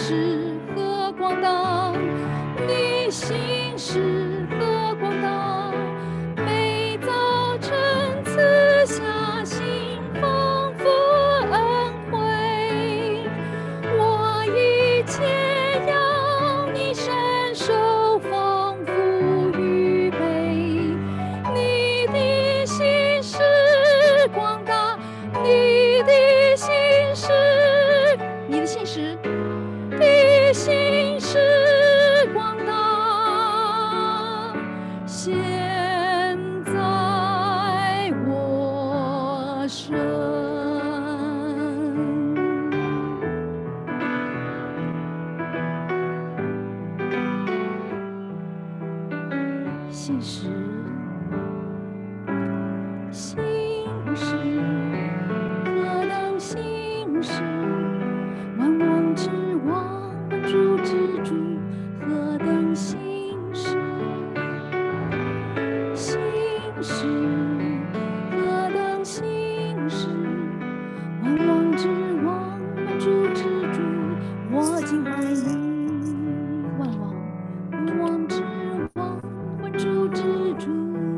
实和广大，你心事和广大，每早晨赐下新丰富恩惠，我一切要你伸手丰富预备，你的心事广大，你的心事，你的心事，的心事广大，现在我身。心事，心事，何等心事，万王之王，万主之主，何等心事，心事，何等心事，万王之王，万主之主，我敬拜你，万王，万王之王，万主之主，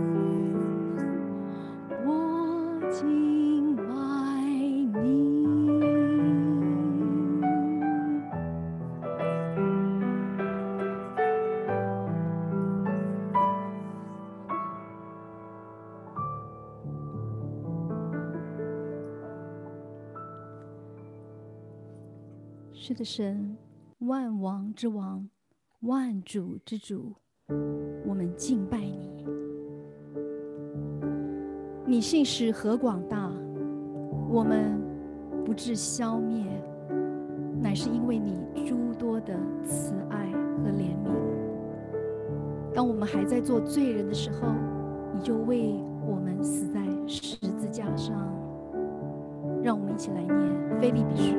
我敬拜你。是的，神，万王之王，万主之主，我们敬拜你。你信实何广大，我们不致消灭，乃是因为你诸多的慈爱和怜悯。当我们还在做罪人的时候，你就为我们死在十字架上。让我们一起来念腓立比书，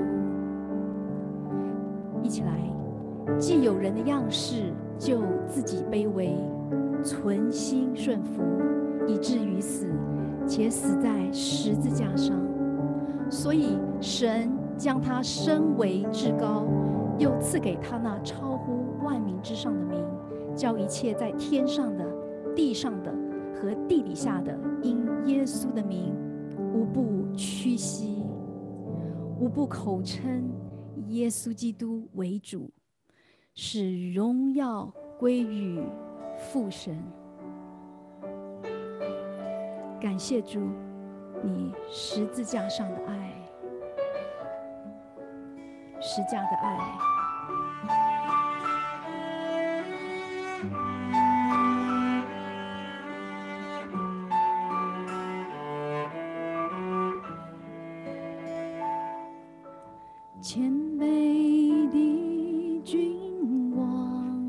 一起来。既有人的样式，就自己卑微，存心顺服，以至于死，且死在十字架上。所以神将他升为至高，又赐给他那超乎万民之上的名，叫一切在天上的、地上的和地底下的，因耶稣的名，无不屈膝，无不口称耶稣基督为主，使荣耀归于父神。感谢主，你十字架上的爱，十架的爱。谦卑的君王，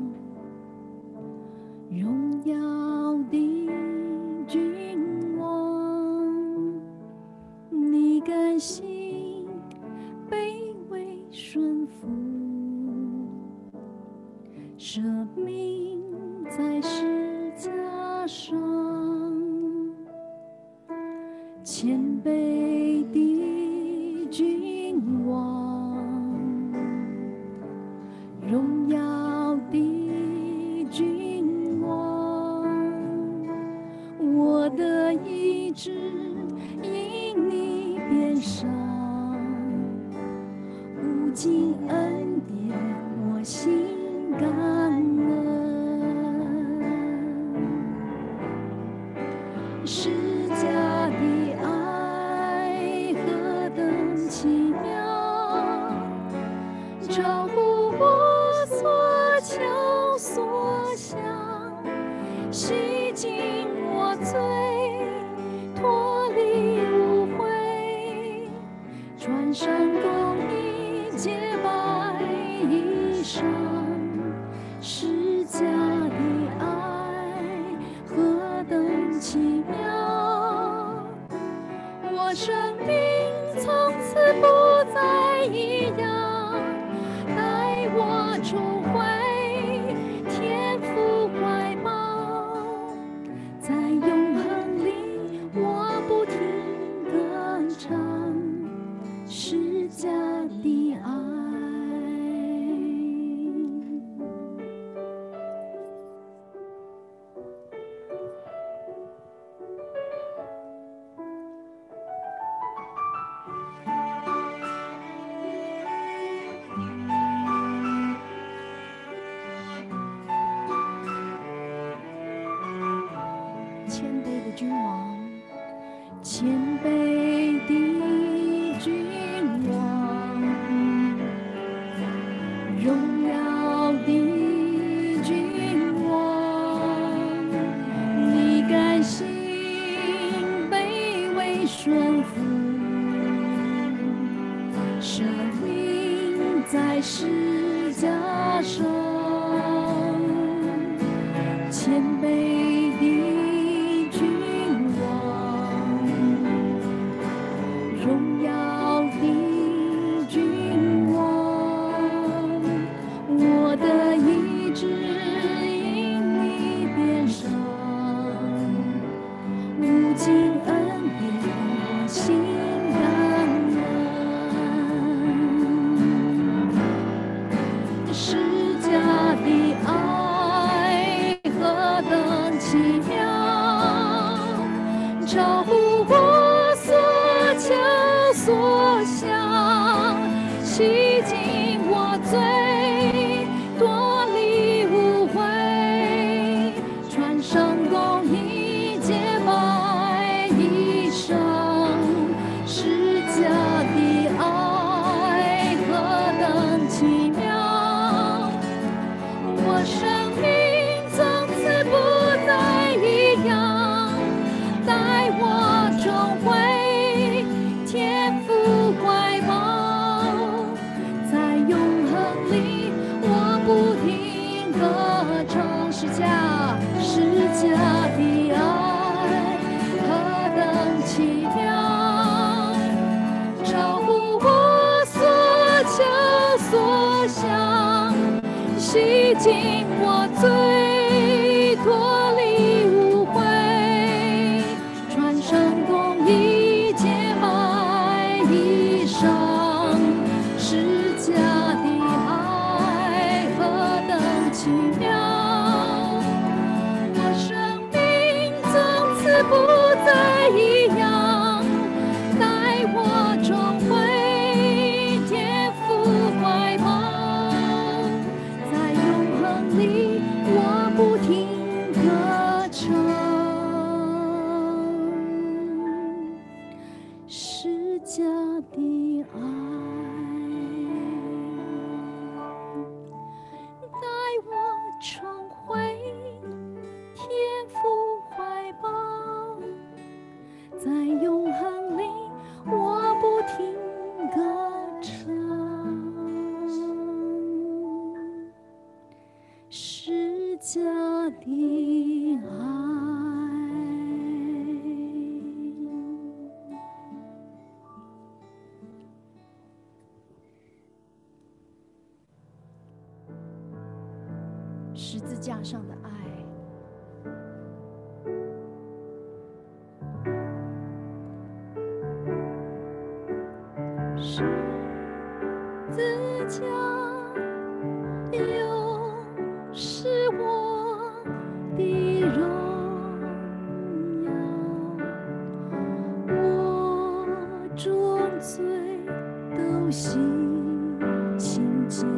荣耀的君王，你甘心卑微顺服，舍命在十架上，谦卑的君王，荣耀的君王，我的意志因你变伤，无尽恩典我心感恩，十架的爱何等奇妙，超乎我所求所想，洗净我罪，脱离污秽，穿上公义洁白衣裳，十架的爱何等奇妙，我生命从此不再一样，带我重回天父怀抱，在永恒里我不停歌唱，十架的爱。 荣耀的君王，你甘心卑微顺服，舍命在十架上，谦卑的君王，荣耀的君王，我的意志因你变伤，无尽恩典我心感恩，施加的爱何等奇妙，超乎我所求所想，洗净我罪，脱离污秽，穿上公义，洁白衣裳，施加的爱何等奇妙，我生命从此不再一样，带我重回天父怀抱，在永恒里我不停歌唱，施加的爱何等奇妙，超乎我所求所想，洗净我罪，脱离污秽，穿上公义，洁白衣裳，施加的爱何等奇妙，我生命从此不再一样，带我重回天父怀抱，在永恒里我不停歌唱，施加的爱，带我重回天父怀抱，在永恒里我不停歌唱，施加的爱。十字架上的爱，十字架又是我的荣耀，我重罪都洗清洁，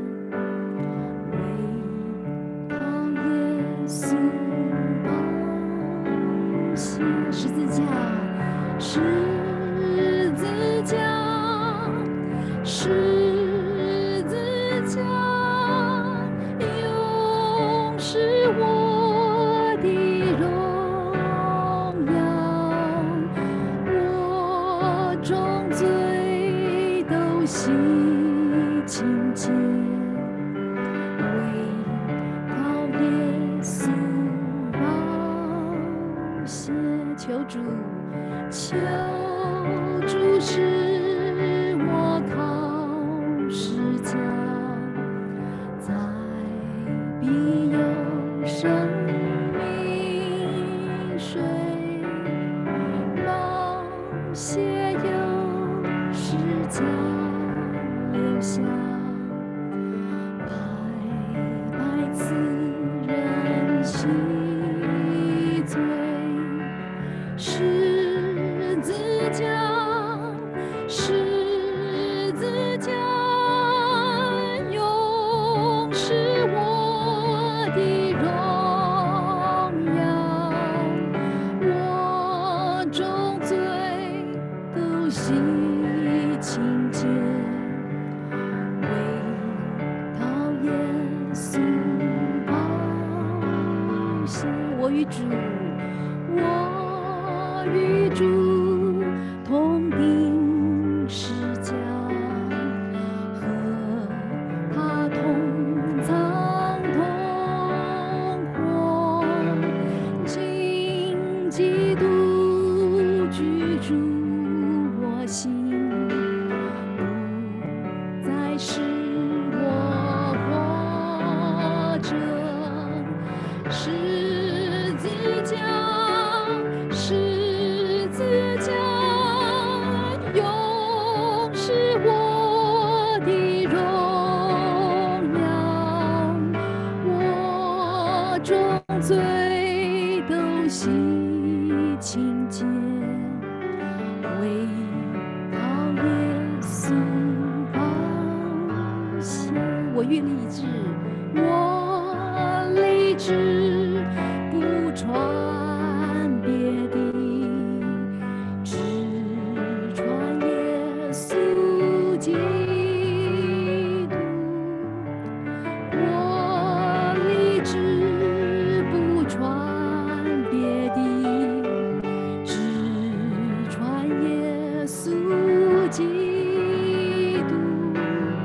十字架，十字架，十字架，永是我的荣耀，我重罪都洗清洁，为靠耶稣宝血，求主，求主使我靠十架，在必有生命水，宝血有十架留下，白白赐人洗罪。十字架，十字架，永是我的荣与主，我与主同定十架，和他同藏同活，今基督居住我心，不再是我活着，十字架，十字架，永是我的荣耀，我重罪都洗清洁，为靠耶稣宝血，我愿立志，我立志不传别的，只传耶稣基督。我立志不传别的，只传耶稣基督，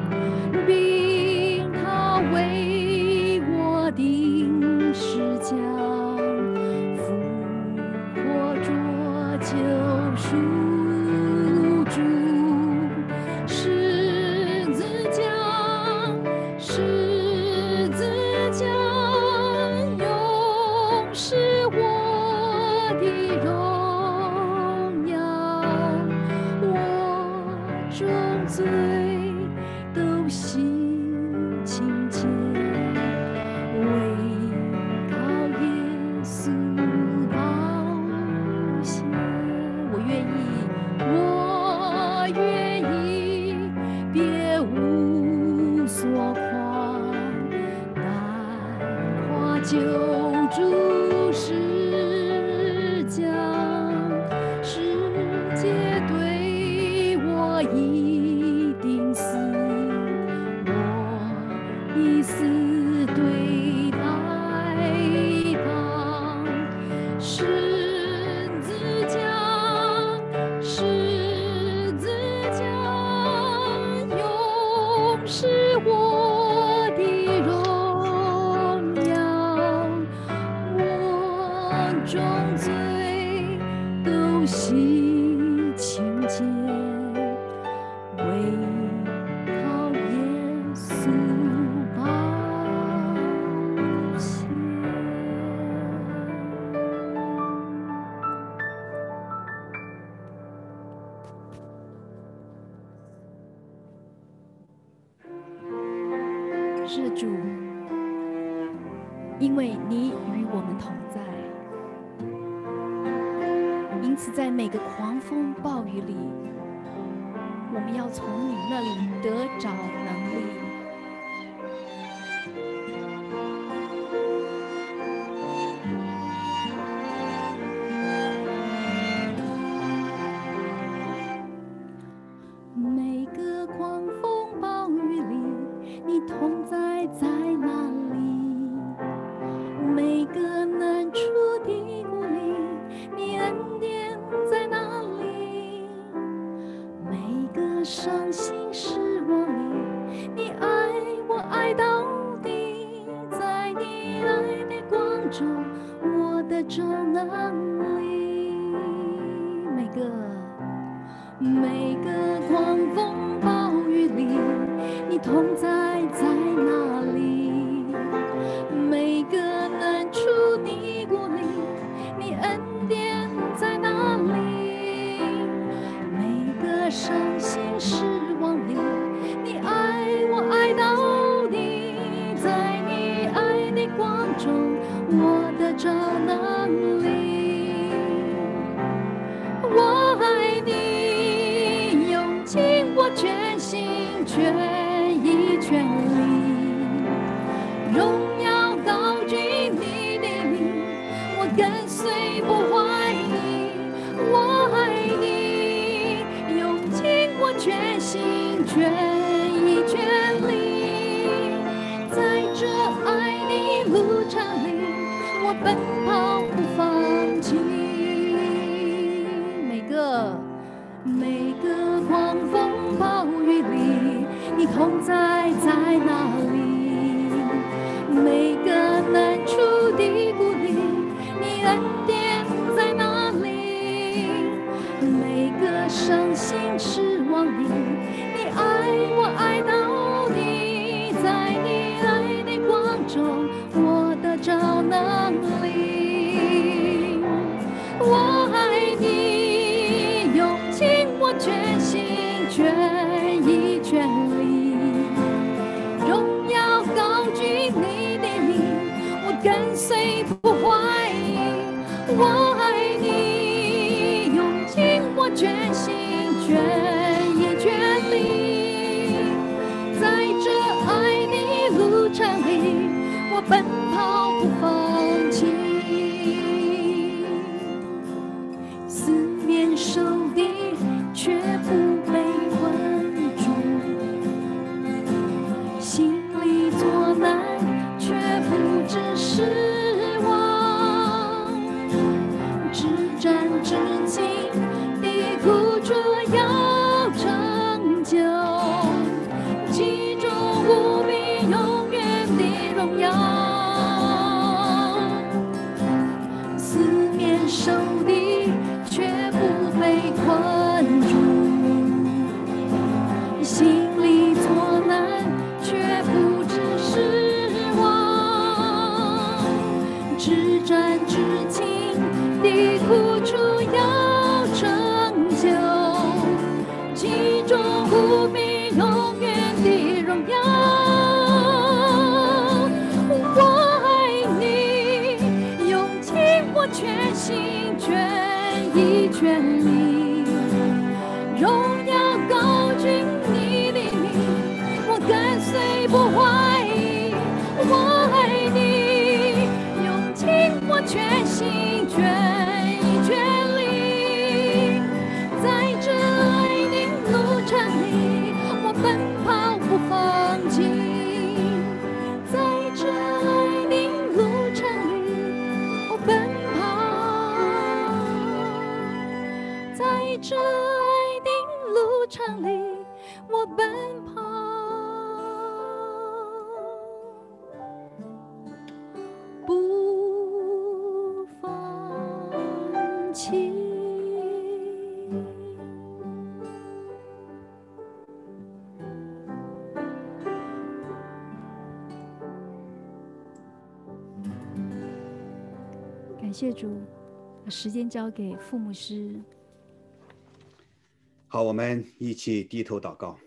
并他为我定十架，复活作救赎主，十字架，十字架，永是我的荣耀，我重罪都洗清洁，为靠耶稣宝血，我愿意，我愿意，别无所夸，但夸救主十架，世界对我一定死，我一死对太旁，十字架，十字架，永是我的荣耀，我重罪都洗清洁，为靠耶稣宝血。是主，因为你与我们同在，因此在每个狂风暴雨里，我们要从你那里得着能力。每个狂风暴雨里，你同在在哪里？每个难处的谷里，你恩典在哪里？每个伤心失望里，你爱我爱到底，在你爱的光中，我得着能力。每个狂风暴雨里，你同在在哪里？每个难处的谷里，你恩典在哪里？每个伤心失望里，你爱我爱到底，在你爱的光中，我得着能力。我爱你，用尽我全心全意全力，荣耀高举你的名，我跟随不怀疑。我爱你，用尽我全心全意全力，在这爱的路程里，我奔跑能力。我爱你，用尽我全心全意全力，荣耀高举你的名，我跟随不怀疑。我爱你，用尽我全心全意全力，在这爱的路程里，我奔跑不放弃。四面受敌却不被困住，心里作难却不知失望，至战至情的苦楚要成就，其中无比永远的荣耀。四面受敌却不被困住，心里作难却不知失望，至战至情的苦楚要成就，其中无比永远的荣耀。我爱你，用尽我全心全意全力，荣耀高举你的名，我跟随不怀疑。我爱你，用尽我全心全意全力，在这爱的路程里，我奔跑不放弃。在这爱的路程里，我奔跑。在这爱的路程里，我奔跑，不放弃。感谢主，把时间交给傅牧师。 好，我们一起低头祷告。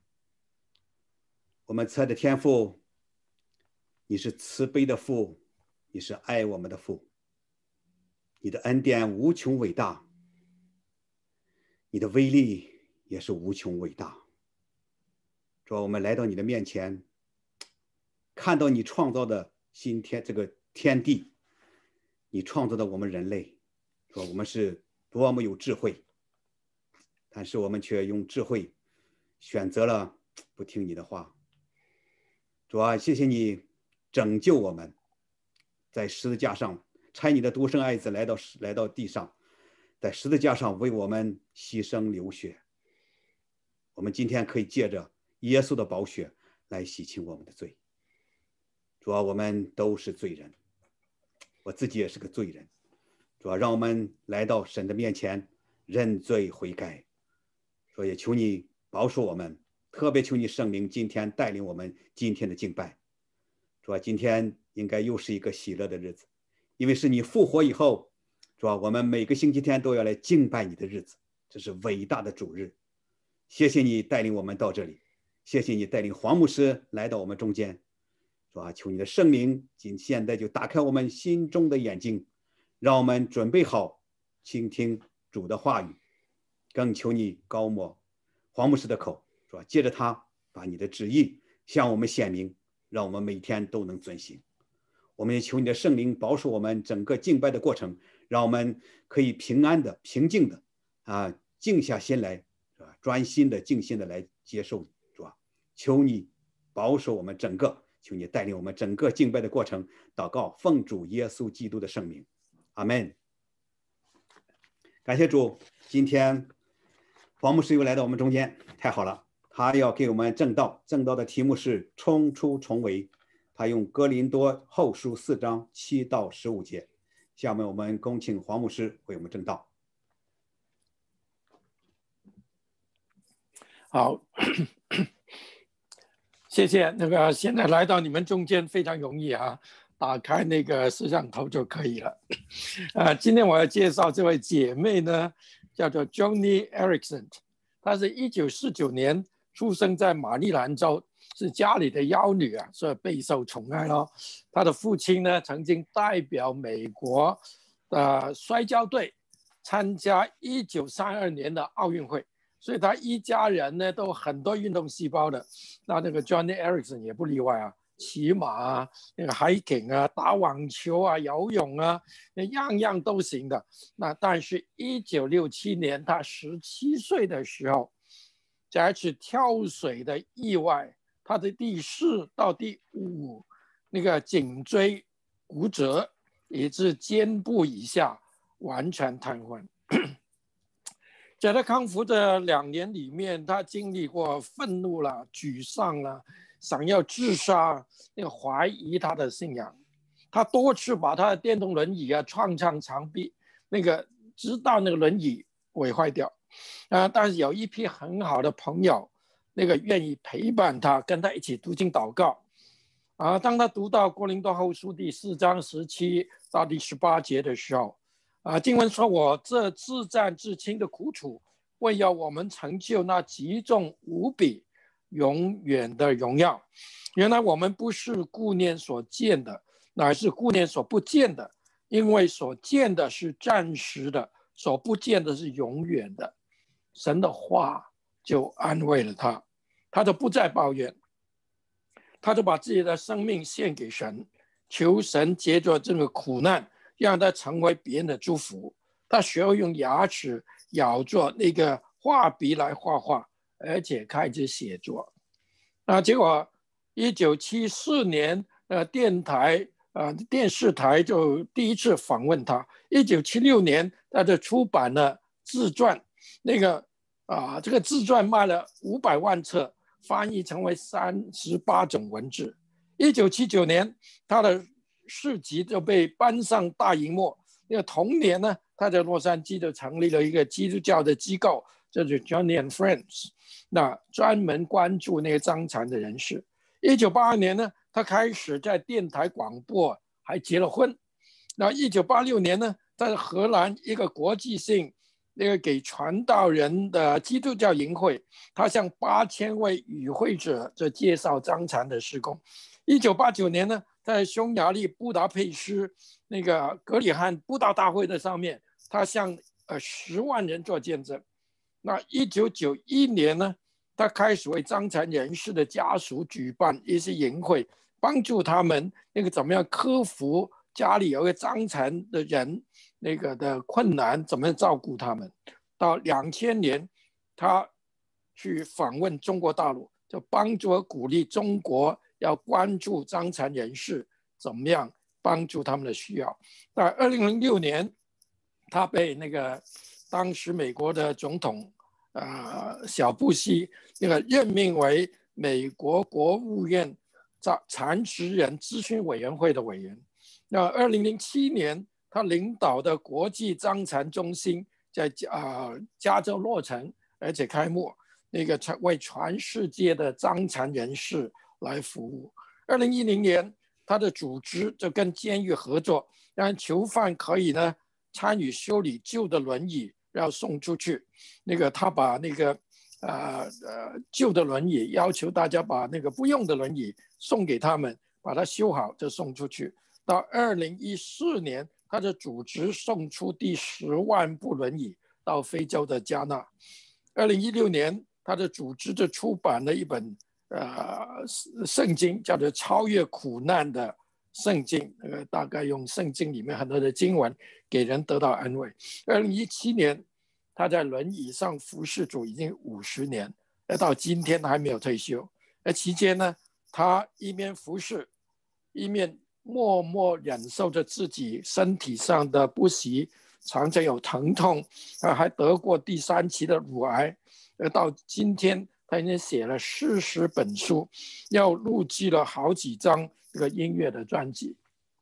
我们慈爱的天父，你是慈悲的父，你是爱我们的父，你的恩典无穷伟大，你的威力也是无穷伟大。主啊，我们来到你的面前，看到你创造的新天，这个天地，你创造的我们人类。主啊，我们是多么有智慧，但是我们却用智慧选择了不听你的话。主啊，谢谢你拯救我们，在十字架上差你的独生爱子来到地上，在十字架上为我们牺牲流血。我们今天可以借着耶稣的宝血来洗清我们的罪。主啊，我们都是罪人，我自己也是个罪人。主啊，让我们来到神的面前认罪悔改。所以求你保守我们，特别求你圣灵今天带领我们今天的敬拜。主啊，今天应该又是一个喜乐的日子，因为是你复活以后，主啊，我们每个星期天都要来敬拜你的日子，这是伟大的主日。谢谢你带领我们到这里，谢谢你带领黄牧师来到我们中间。主啊，求你的圣灵现在就打开我们心中的眼睛，让我们准备好倾听主的话语。更求你高抹黄牧师的口，是吧？借着他把你的旨意向我们显明，让我们每天都能遵行。我们也求你的圣灵保守我们整个敬拜的过程，让我们可以平安的、平静的静下心来，是吧？专心的、静心的来接受，是吧？求你保守我们整个，求你带领我们整个敬拜的过程。祷告，奉主耶稣基督的圣名，阿们。感谢主，今天黄牧师又来到我们中间，太好了！他要给我们正道，正道的题目是冲出重围。他用哥林多后书4章7到15节。下面我们恭请黄牧师为我们正道。 好，谢谢。现在来到你们中间非常容易啊， 打开那个摄像头就可以了。今天我要介绍这位姐妹呢，叫做 Joni Eareckson， 她是1949年出生在马里兰州，是家里的妖女啊，所以备受宠爱咯。她的父亲呢，曾经代表美国的摔跤队参加1932年的奥运会，所以他一家人呢都很多运动细胞的。那个 Joni Eareckson 也不例外啊，骑马啊，那个 hiking 啊，打网球啊，游泳啊，样样都行的。那但是1967年他17岁的时候，在一次跳水的意外，他的第4到第5那个颈椎骨折，以致肩部以下完全瘫痪。在他康复的2年里面，他经历过愤怒啦、沮丧啦，想要自杀，那个怀疑他的信仰。他多次把他的电动轮椅啊撞上墙壁，那个直到那个轮椅毁坏掉。但是有一批很好的朋友，那个愿意陪伴他，跟他一起读经祷告。当他读到哥林多后书第4章17到第18节的时候，经文说：“我这自战自轻的苦楚，为要我们成就那极重无比、永远的荣耀。原来我们不是顾念所见的，乃是顾念所不见的，因为所见的是暂时的，所不见的是永远的。”神的话就安慰了他，他就不再抱怨，他就把自己的生命献给神，求神借着这个苦难让他成为别人的祝福。他学会用牙齿咬着那个画笔来画画，而且开始写作。结果1974年电视台就第一次访问他。1976年他就出版了自传，这个自传卖了500万册，翻译成为38种文字。1979年他的诗集就被搬上大荧幕。同年呢，他在洛杉矶就成立了一个基督教的机构，就是 Joni and Friends， 那专门关注那个伤残的人士。1982年呢，他开始在电台广播，还结了婚。那1986年呢，在荷兰一个国际性给传道人的基督教营会，他向8000位与会者介绍伤残的事工。1989年呢，在匈牙利布达佩斯那个格里汉布道大会的上面，他向10万人做见证。那1991年呢，他开始为伤残人士的家属举办一些营会，帮助他们怎么样克服家里有个伤残的人的困难，怎么样照顾他们。到2000年，他去访问中国大陆，就帮助和鼓励中国要关注伤残人士，怎么样帮助他们的需要。到2006年，他被当时美国的总统小布希任命为美国国务院残疾人咨询委员会的委员。那2007年，他领导的国际伤残中心在加州落成，而且开幕，为全世界的伤残人士来服务。2010年，他的组织就跟监狱合作，让囚犯可以呢参与修理旧的轮椅，要送出去。他把旧的轮椅，要求大家把不用的轮椅送给他们，把它修好就送出去。到2014年，他的组织送出第10万部轮椅到非洲的加纳。2016年，他的组织就出版了一本圣经，叫做《超越苦难的圣经》，大概用圣经里面很多的经文给人得到安慰。2017年，他在轮椅上服侍主已经50年，到今天还没有退休。期间呢，他一面服侍，一面默默忍受着自己身体上的不适，常常有疼痛，还得过第3期的乳癌。到今天，他已经写了40本书，又录制了好几张音乐的专辑。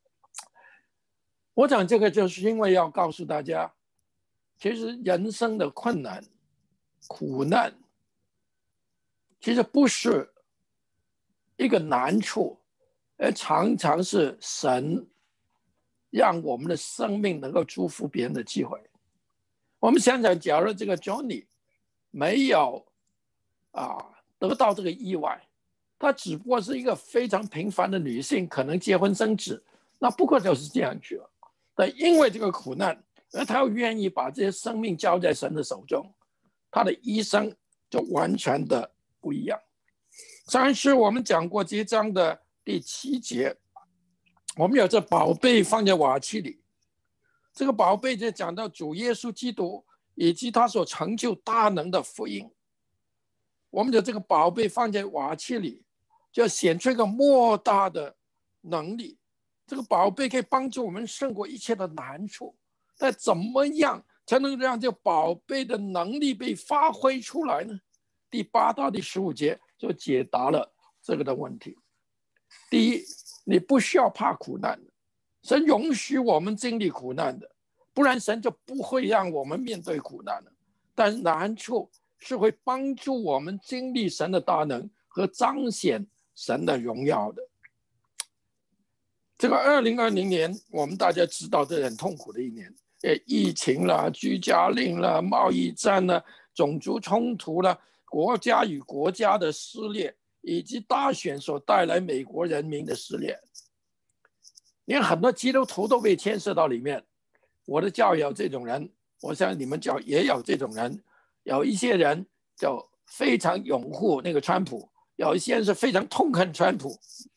我讲这个就是因为要告诉大家，其实人生的困难、苦难，其实不是一个难处， 常常是神让我们的生命能够祝福别人的机会。我们想想，假如这个 Johnny 没有得到这个意外，她只不过是一个非常平凡的女性，可能结婚生子，那不过就是这样去了。但因为这个苦难，而她又愿意把这些生命交在神的手中，她的一生就完全的不一样。上次我们讲过这章的第7节，我们有这宝贝放在瓦器里，这个宝贝就讲到主耶稣基督以及他所成就大能的福音。我们的这个宝贝放在瓦器里，就显出一个莫大的能力。这个宝贝可以帮助我们胜过一切的难处，但怎么样才能让这个宝贝的能力被发挥出来呢？第8到第15节就解答了这个的问题。第一，你不需要怕苦难的，神允许我们经历苦难的，不然神就不会让我们面对苦难的。但难处是会帮助我们经历神的大能和彰显神的荣耀的。这个2020年，我们大家知道这很痛苦的一年，疫情啦、居家令啦、贸易战啦、种族冲突啦、国家与国家的撕裂，以及大选所带来美国人民的撕裂，连很多基督徒都被牵涉到里面。我的教有这种人，我想你们教也有这种人。有一些人就非常拥护那个川普，有一些人是非常痛恨川普。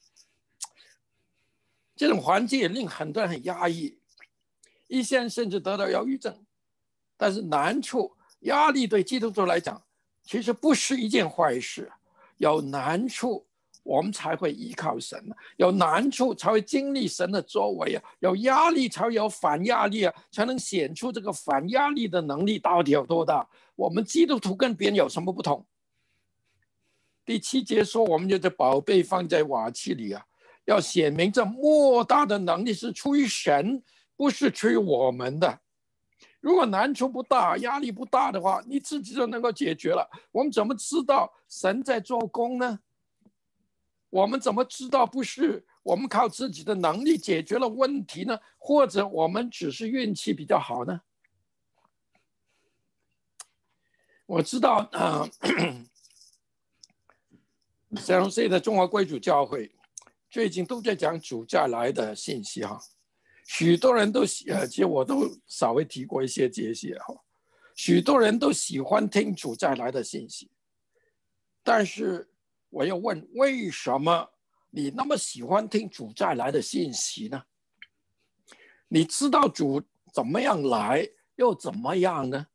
这种环境也令很多人很压抑，一些人甚至得到忧郁症。但是难处、压力对基督徒来讲，其实不是一件坏事。有难处，我们才会依靠神；有难处才会经历神的作为；有压力才会有反压力，才能显出这个反压力的能力到底有多大。我们基督徒跟别人有什么不同？第7节说，我们就这宝贝放在瓦器里要显明这莫大的能力是出于神，不是出于我们的。如果难处不大，压力不大的话，你自己就能够解决了。我们怎么知道神在做工呢？我们怎么知道不是我们靠自己的能力解决了问题呢？或者我们只是运气比较好呢？我知道San Jose 的中华贵族教会最近都在讲主再来的信息许多人都其实我都稍微提过一些这些许多人都喜欢听主再来的信息，但是我要问，为什么你那么喜欢听主再来的信息呢？你知道主怎么样来又怎么样呢？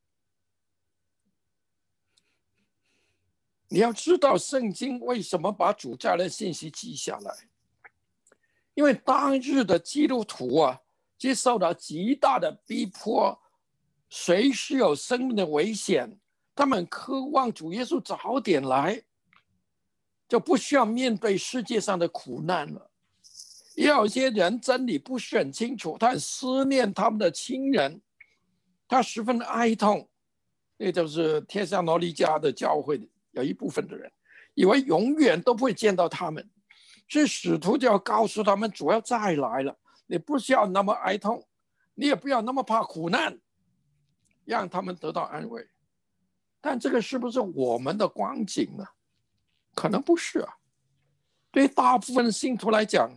你要知道圣经为什么把主再来的信息记下来，因为当日的基督徒接受到极大的逼迫，随时有生命的危险，他们渴望主耶稣早点来，就不需要面对世界上的苦难了。也有些人真理不是很清楚，他很思念他们的亲人，他十分的哀痛。那就是帖撒罗尼迦的教会有一部分的人以为永远都不会见到他们，所以使徒就要告诉他们，主要再来了，你不需要那么哀痛，你也不要那么怕苦难，让他们得到安慰。但这个是不是我们的光景呢？可能不是对大部分信徒来讲，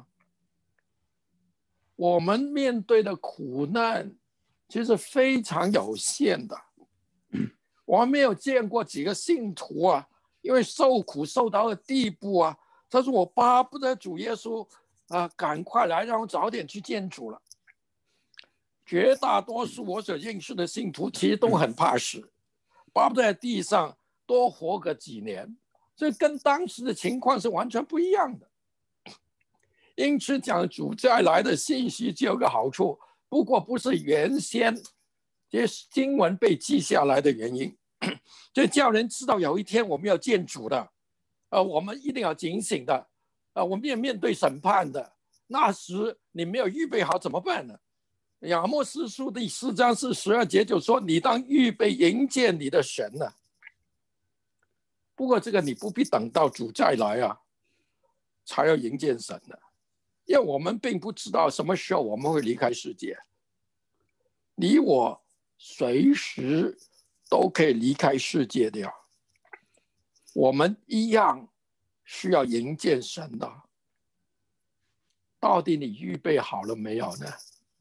我们面对的苦难其实非常有限的。我们没有见过几个信徒因为受苦受到的地步他说我巴不得主耶稣赶快来，让我早点去见主了。绝大多数我所认识的信徒其实都很怕死，巴不得在地上多活个几年，这跟当时的情况是完全不一样的。因此讲主再来的信息就有个好处，不过不是原先这些经文被记下来的原因，就叫人知道有一天我们要见主的，我们一定要警醒的，我们也面对审判的。那时你没有预备好怎么办呢？雅莫斯书第4章12节就说，你当预备迎接你的神不过这个你不必等到主再来才要迎见神的，因为我们并不知道什么时候我们会离开世界。你我随时都可以离开世界的呀，我们一样需要迎见神的。到底你预备好了没有呢？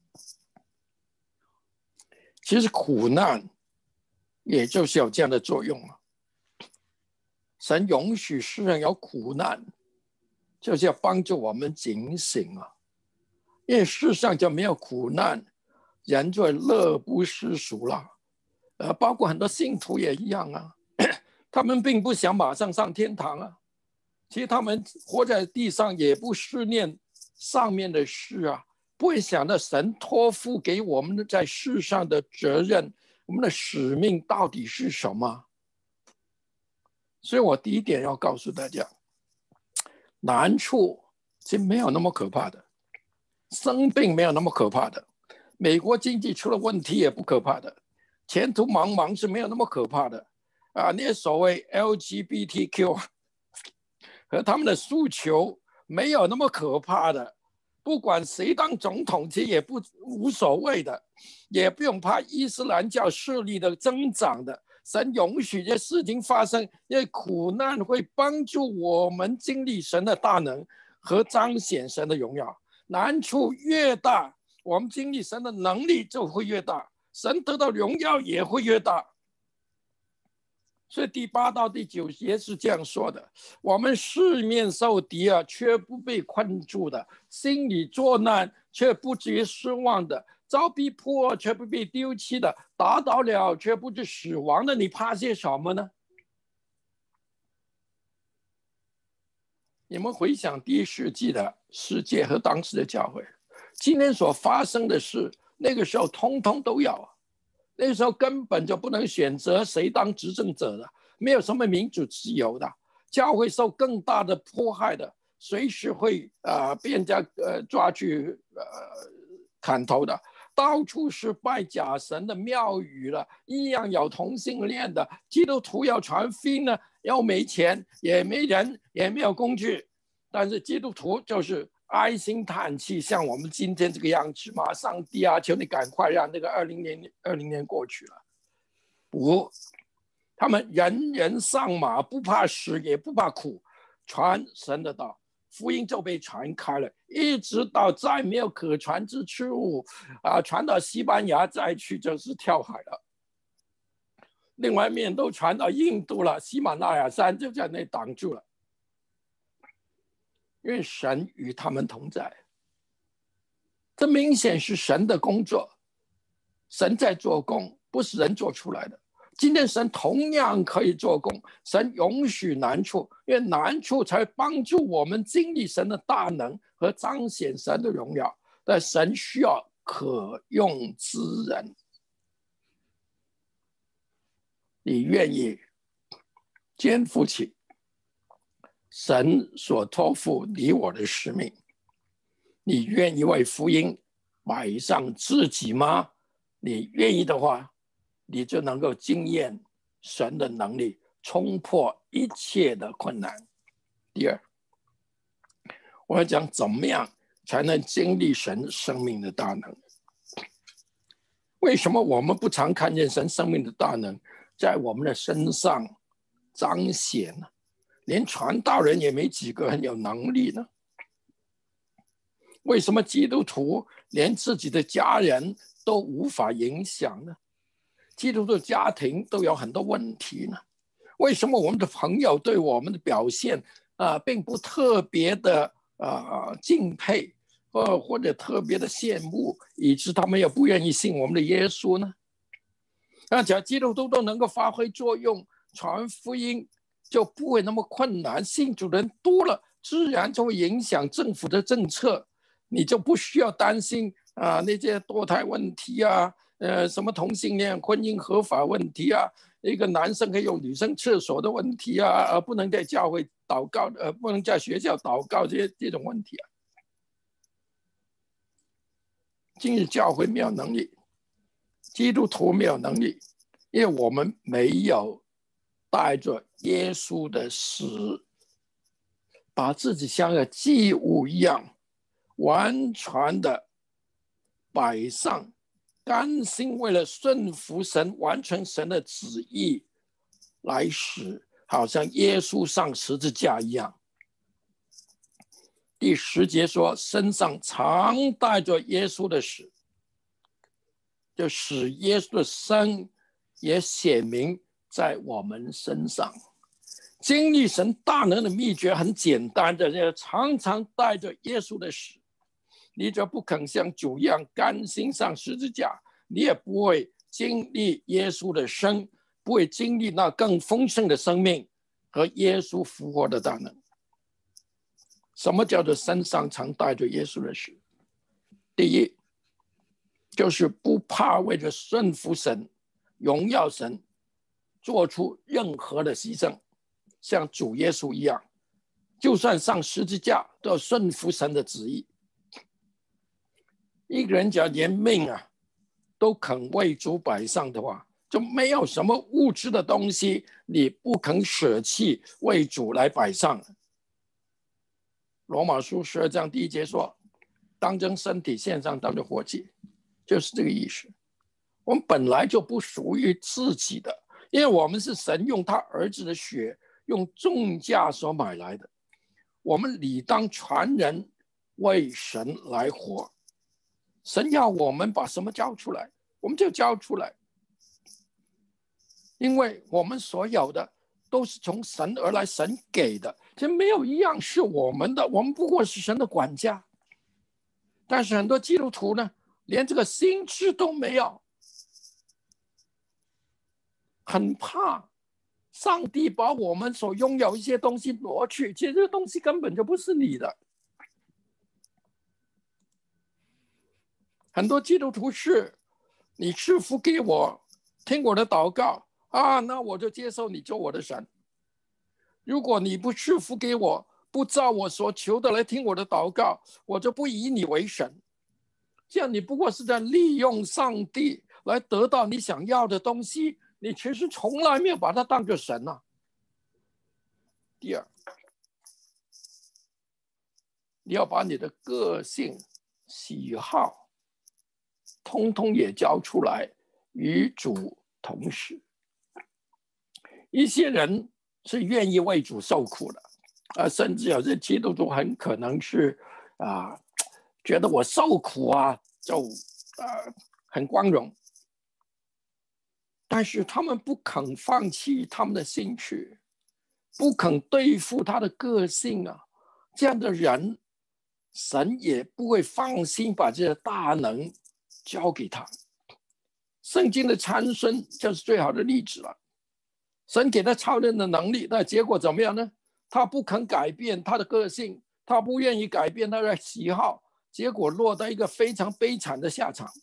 其实苦难也就是有这样的作用啊。神允许世人有苦难，就是要帮助我们警醒啊。因为世上就没有苦难，人就会乐不思蜀了。包括很多信徒也一样啊，他们并不想马上上天堂啊。其实他们活在地上也不思念上面的事啊，不会想到神托付给我们在世上的责任，我们的使命到底是什么。所以我第一点要告诉大家，难处其实没有那么可怕的，生病没有那么可怕的，美国经济出了问题也不可怕的，前途茫茫是没有那么可怕的啊！那些所谓 LGBTQ 和他们的诉求没有那么可怕的，不管谁当总统，其实也无所谓的，也不用怕伊斯兰教势力的增长的。神允许这些事情发生，因为苦难会帮助我们经历神的大能和彰显神的荣耀。难处越大，我们经历神的能力就会越大，神得到荣耀也会越大。所以第8到第9节是这样说的：我们四面受敌啊，却不被困住的；心里作难，却不至于失望的；遭逼迫，却不被丢弃的；打倒了，却不至死亡的。你怕些什么呢？你们回想第1世纪的世界和当时的教会，今天所发生的事，那个时候通通都要。那个时候根本就不能选择谁当执政者的，没有什么民主自由的，教会受更大的迫害的，随时会被人家抓去砍头的，到处是拜假神的庙宇了，一样有同性恋的，基督徒要传福音呢，又没钱，也没人，也没有工具，但是基督徒就是哀心叹气，像我们今天这个样子嘛，上帝啊，求你赶快让那个20年过去了。不，他们人人上马，不怕死也不怕苦，传神的道，福音就被传开了，一直到再没有可传之处传到西班牙，再去就是跳海了。另外一面都传到印度了，喜马拉雅山就在那挡住了。因为神与他们同在，这明显是神的工作，神在做工，不是人做出来的。今天神同样可以做工，神允许难处，因为难处才帮助我们经历神的大能和彰显神的荣耀。但神需要可用之人，你愿意肩负起神所托付你我的使命，你愿意为福音摆上自己吗？你愿意的话，你就能够经验神的能力，冲破一切的困难。第二，我要讲怎么样才能经历神生命的大能。为什么我们不常看见神生命的大能在我们的身上彰显呢？连传道人也没几个很有能力呢。为什么基督徒连自己的家人都无法影响呢？基督徒的家庭都有很多问题呢。为什么我们的朋友对我们的表现并不特别的敬佩或者特别的羡慕，以致他们也不愿意信我们的耶稣呢？那假如基督徒都能够发挥作用，传福音就不会那么困难，信主人多了，自然就会影响政府的政策，你就不需要担心那些堕胎问题什么同性恋婚姻合法问题一个男生可以用女生厕所的问题不能在教会祷告不能在学校祷告这种问题今日教会没有能力，基督徒没有能力，因为我们没有带着耶稣的死把自己像个祭物一样，完全的摆上，甘心为了顺服神，完成神的旨意来使，好像耶稣上十字架一样。第10节说，身上常带着耶稣的死，就使耶稣的生也显明在我们身上。经历神大能的秘诀很简单的，常常带着耶稣的死。你就不肯像主一样甘心上十字架，你也不会经历耶稣的生，不会经历那更丰盛的生命和耶稣复活的大能。什么叫做身上常带着耶稣的死？第一，就是不怕为了顺服神、荣耀神，做出任何的牺牲，像主耶稣一样，就算上十字架都要顺服神的旨意。一个人只要连命都肯为主摆上的话，就没有什么物质的东西你不肯舍弃为主来摆上。罗马书12章第1节说，当将身体献上当作活祭，就是这个意思。我们本来就不属于自己的，因为我们是神用他儿子的血用重价所买来的，我们理当全人为神来活。神要我们把什么交出来，我们就交出来，因为我们所有的都是从神而来，神给的，其实没有一样是我们的，我们不过是神的管家。但是很多基督徒呢，连这个心智都没有，很怕上帝把我们所拥有一些东西挪去，其实这个东西根本就不是你的。很多基督徒是，你赐福给我，听我的祷告那我就接受你做我的神。如果你不赐福给我，不照我所求的来听我的祷告，我就不以你为神。这样你不过是在利用上帝来得到你想要的东西，你其实从来没有把它当作神。第二，你要把你的个性、喜好通通也交出来，与主同死。一些人是愿意为主受苦的，甚至有些基督徒很可能是觉得我受苦就很光荣，但是他们不肯放弃他们的兴趣，不肯对付他的个性这样的人，神也不会放心把这些大能交给他。圣经的参孙就是最好的例子了。神给他超人的能力，那结果怎么样呢？他不肯改变他的个性，他不愿意改变他的喜好，结果落到一个非常悲惨的下场。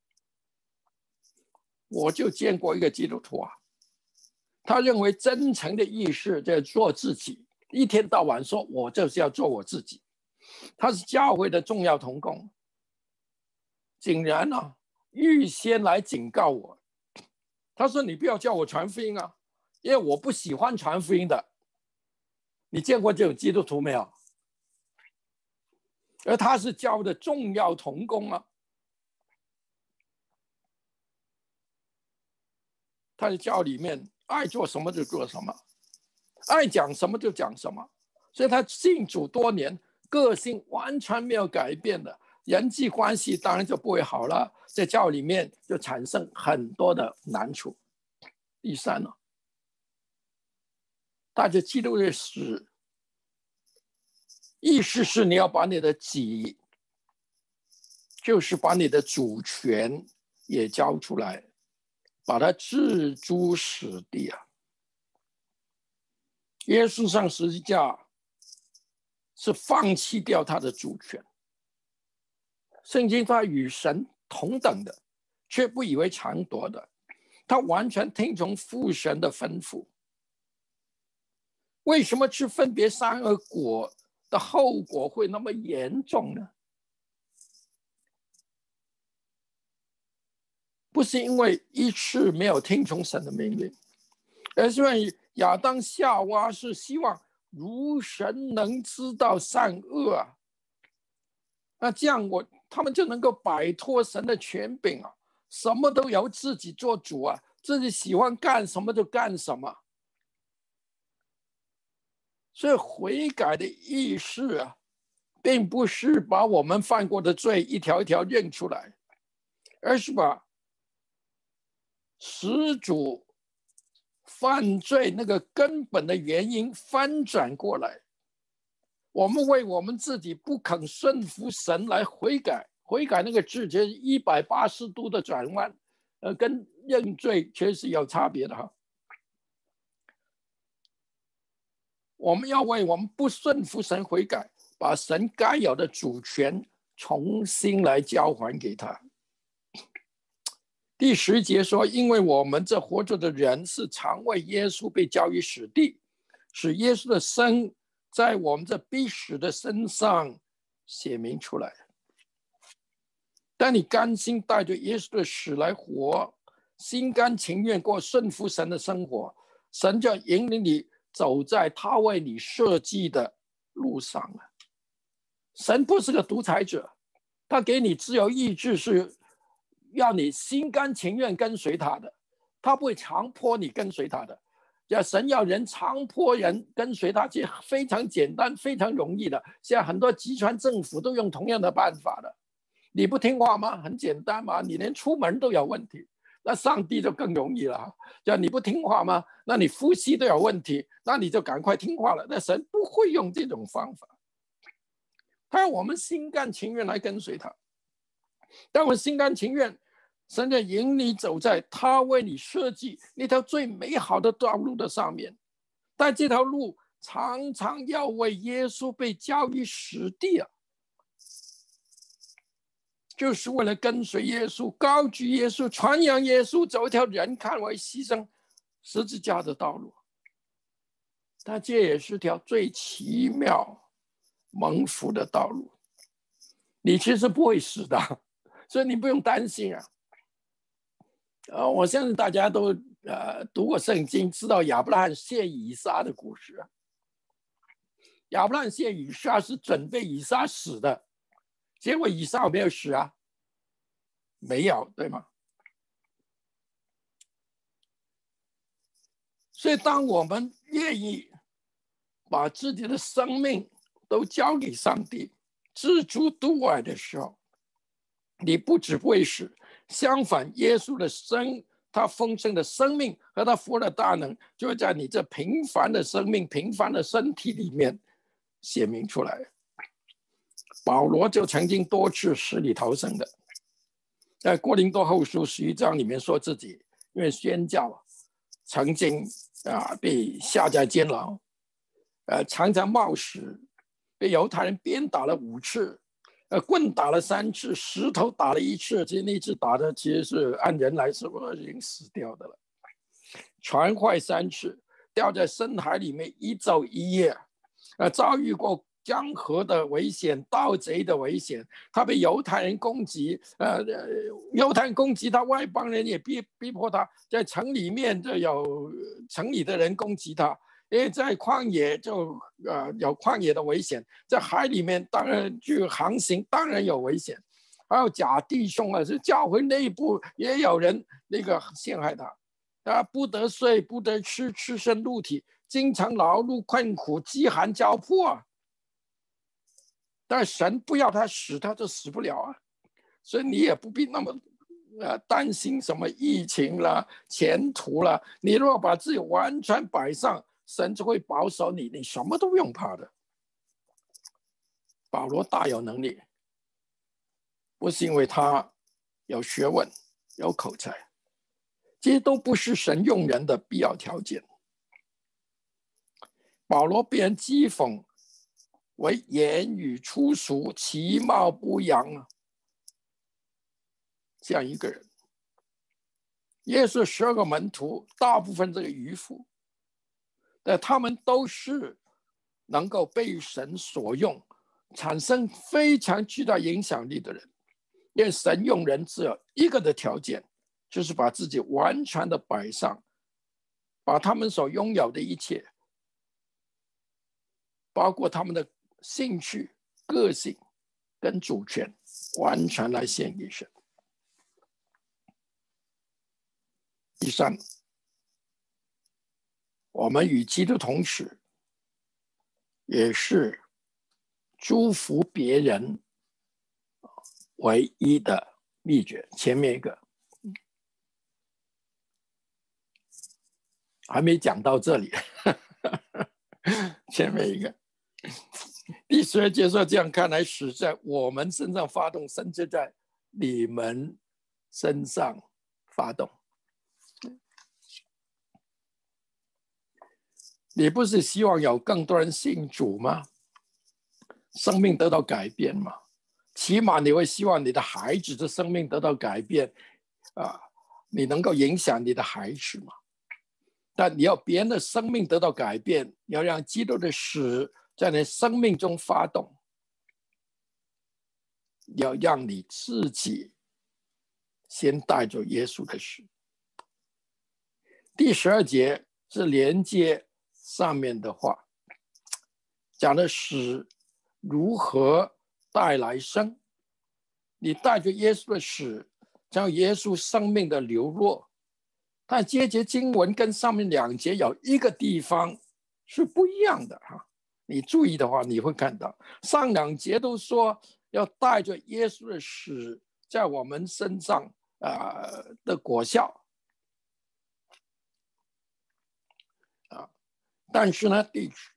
我就见过一个基督徒他认为真诚的意思在做自己，一天到晚说我就是要做我自己。他是教会的重要同工，竟然预先来警告我，他说你不要叫我传福音因为我不喜欢传福音的。你见过这种基督徒没有？而他是教的重要同工他在教里面爱做什么就做什么，爱讲什么就讲什么，所以他信主多年，个性完全没有改变的，人际关系当然就不会好了，在教里面就产生很多的难处。第三大家基督的死，意思是你要把你的己，就是把你的主权也交出来，把它置诸死地耶稣上十字架是放弃掉他的主权。圣经他与神同等的，却不以为强夺的，他完全听从父神的吩咐。为什么吃分别善恶果的后果会那么严重呢？不是因为一次没有听从神的命令，而是因为亚当夏娃是希望如神能知道善恶啊。那这样他们就能够摆脱神的权柄啊，什么都由自己做主啊，自己喜欢干什么就干什么。所以悔改的意识啊，并不是把我们犯过的罪一条一条认出来，而是把始祖犯罪那个根本的原因翻转过来。我们为我们自己不肯顺服神来悔改，悔改那个字就是180度的转弯，跟认罪确实有差别的哈。我们要为我们不顺服神悔改，把神该有的主权重新来交还给他。第10节说，因为我们这活着的人是常为耶稣被交于死地，使耶稣的生在我们这必死的身上写明出来。当你甘心带着耶稣的死来活，心甘情愿过顺服神的生活，神就引领你走在他为你设计的路上了。神不是个独裁者，他给你自由意志，是要你心甘情愿跟随他的，他不会强迫你跟随他的。神要人强迫人跟随他，这非常简单非常容易的。现在很多集权政府都用同样的办法的。你不听话吗？很简单嘛，你连出门都有问题，那上帝就更容易了。你不听话吗？那你夫妻都有问题，那你就赶快听话了。那神不会用这种方法，他让我们心甘情愿来跟随他。当我们心甘情愿，神就引你走在他为你设计那条最美好的道路的上面，但这条路常常要为耶稣被交于死地啊，就是为了跟随耶稣、高举耶稣、传扬耶稣，走一条人看为牺牲十字架的道路。但这也是条最奇妙蒙福的道路，你其实不会死的，所以你不用担心啊。我相信大家都读过圣经，知道亚伯拉罕献以撒的故事。亚伯拉罕献以撒是准备以撒死的，结果以撒有没有死啊？没有，对吗？所以当我们愿意把自己的生命都交给上帝，自主度外的时候，你不只不会死，相反，耶稣的生，他丰盛的生命和他复活的大能，就会在你这平凡的生命、平凡的身体里面显明出来。保罗就曾经多次死里逃生的，在哥林多后书11章里面说自己因为宣教，曾经被下在监牢，常常冒死，被犹太人鞭打了5次。棍打了3次，石头打了1次，其实那次打的其实是按人来说已经死掉的了。船坏3次，掉在深海里面1昼1夜，遭遇过江河的危险、盗贼的危险，他被犹太人攻击，犹太人攻击他，外邦人也逼迫他，在城里面就有城里的人攻击他。因为在旷野就有旷野的危险，在海里面当然去航行当然有危险，还有假弟兄啊，是教会内部也有人那个陷害他，不得睡不得吃，赤身露体，经常劳碌困苦，饥寒交迫啊。但神不要他死，他就死不了啊，所以你也不必那么担心什么疫情啦、前途啦。你如果把自己完全摆上，神就会保守你，你什么都不用怕的。保罗大有能力，不是因为他有学问、有口才，这些都不是神用人的必要条件。保罗被人讥讽为言语粗俗、其貌不扬这样一个人。耶稣12个门徒，大部分这个渔夫，但他们都是能够被神所用，产生非常巨大影响力的人。因为神用人只有一个的条件，就是把自己完全的摆上，把他们所拥有的一切包括他们的兴趣、个性跟主权，完全来献给神。第三，我们与基督同时，也是祝福别人唯一的秘诀。前面一个还没讲到这里，前面一个第12节说，这样看来，使在我们身上发动，甚至在你们身上发动。你不是希望有更多人信主吗？生命得到改变吗？起码你会希望你的孩子的生命得到改变你能够影响你的孩子吗？但你要别人的生命得到改变，你要让基督的使在你生命中发动，要让你自己先带着耶稣的使。第12节是连接上面的话，讲的是如何带来生。你带着耶稣的使，将耶稣生命的流落。但这节经文跟上面2节有一个地方是不一样的你注意的话，你会看到上2节都说要带着耶稣的使在我们身上的果效但是呢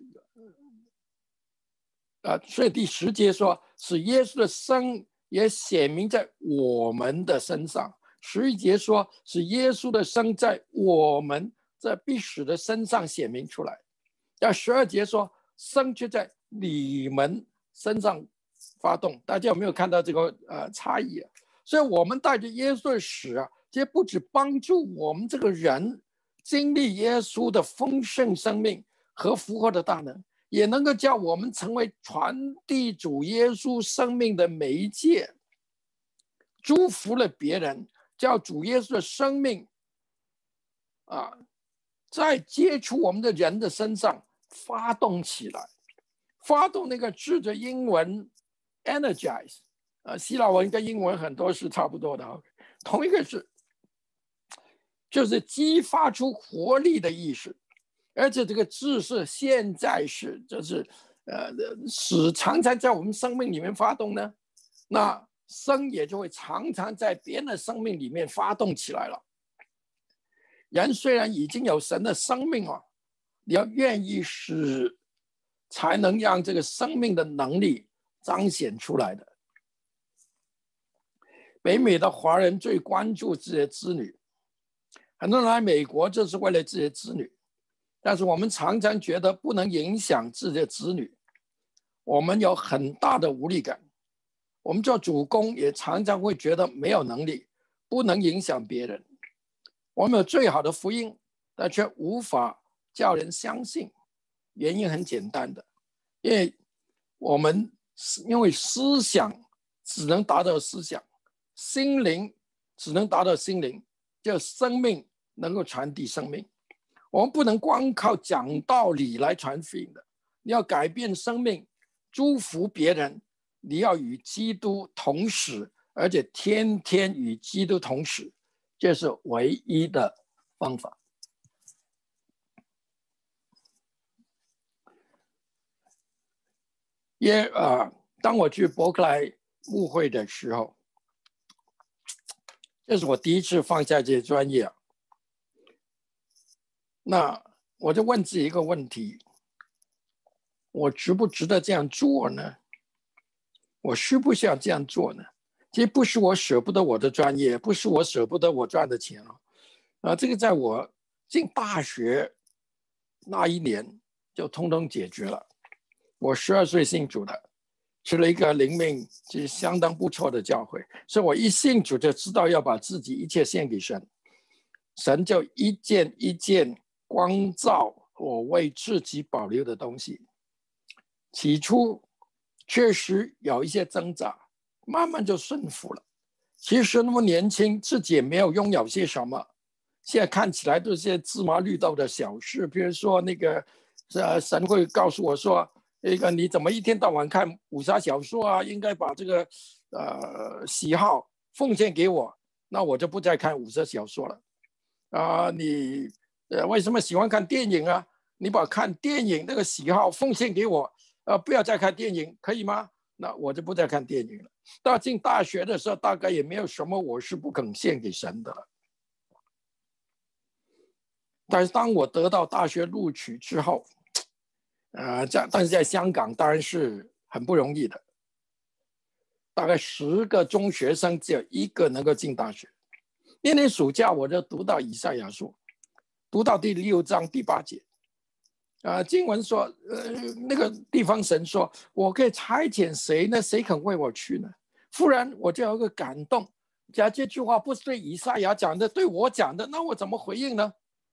所以第10节说，使耶稣的生也显明在我们的身上。11节说，使耶稣的生在我们这必死的身上显明出来。但12节说，生却在你们身上发动。大家有没有看到这个差异所以我们带着耶稣的死这不只帮助我们这个人经历耶稣的丰盛生命和复活的大能，也能够叫我们成为传递主耶稣生命的媒介，祝福了别人，叫主耶稣的生命在接触我们的人的身上发动起来。发动那个字的英文 energize 希腊文跟英文很多是差不多的同一个字，就是激发出活力的意思。而且这个字是现在式，就是使常常在我们生命里面发动呢，那生也就会常常在别人的生命里面发动起来了。人虽然已经有神的生命你要愿意使，才能让这个生命的能力彰显出来的。北美的华人最关注自己的子女，很多人来美国就是为了自己的子女，但是我们常常觉得不能影响自己的子女，我们有很大的无力感。我们做主工也常常会觉得没有能力，不能影响别人。我们有最好的福音，但却无法叫人相信。原因很简单的，因为思想只能达到思想，心灵只能达到心灵，就生命能够传递生命。我们不能光靠讲道理来传福音的，你要改变生命，祝福别人，你要与基督同死，而且天天与基督同死，这是唯一的方法。当我去伯克莱牧会的时候，这是我第一次放下这些专业那我就问自己一个问题，我值不值得这样做呢？我需不需要这样做呢？这不是我舍不得我的专业，不是我舍不得我赚的钱这个在我进大学那一年就通通解决了。我12岁信主的，去了一个灵命其实相当不错的教会，所以我一信主就知道要把自己一切献给神，神就一件一件光照我为自己保留的东西。起初确实有一些挣扎，慢慢就顺服了。其实那么年轻，自己也没有拥有些什么，现在看起来都是些芝麻绿豆的小事。比如说那个神会告诉我说你怎么一天到晚看武侠小说啊？应该把这个喜好奉献给我，那我就不再看武侠小说了。你为什么喜欢看电影啊？你把看电影那个喜好奉献给我，不要再看电影，可以吗？那我就不再看电影了。到进大学的时候，大概也没有什么我是不肯献给神的了。但是当我得到大学录取之后，但是在香港当然是很不容易的，大概10个中学生只有1个能够进大学。那年暑假我就读到以赛亚书，读到第6章第8节。经文说，那个地方神说，我可以差遣谁呢？谁肯为我去呢？忽然我就有一个感动，假如这句话不是对以赛亚讲的，对我讲的，那我怎么回应呢？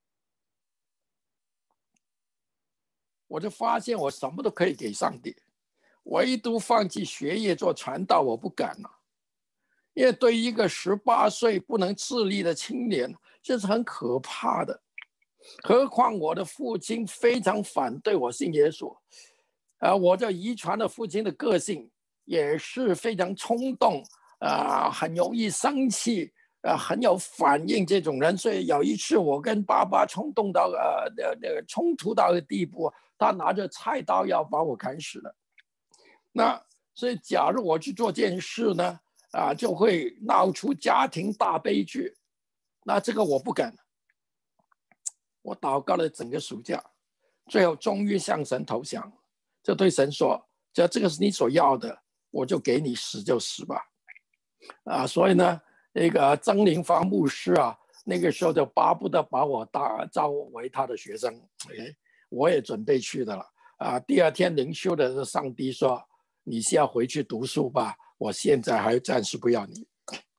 我就发现我什么都可以给上帝，唯独放弃学业做传道我不敢了。因为对于一个18岁不能自立的青年，这是很可怕的。何况我的父亲非常反对我信耶稣，我就遗传了父亲的个性，也是非常冲动，很容易生气，很有反应这种人。所以有一次我跟爸爸冲突到冲突到的地步，他拿着菜刀要把我砍死了。那所以假如我去做这件事呢，就会闹出家庭大悲剧。那这个我不敢。我祷告了整个暑假，最后终于向神投降，就对神说，只要这个是你所要的，我就给你，死就死吧。所以呢，那个曾灵芳牧师那个时候就巴不得把我招为他的学生。我也准备去的了。第2天灵修的时候，上帝说，你是要回去读书吧，我现在还暂时不要你。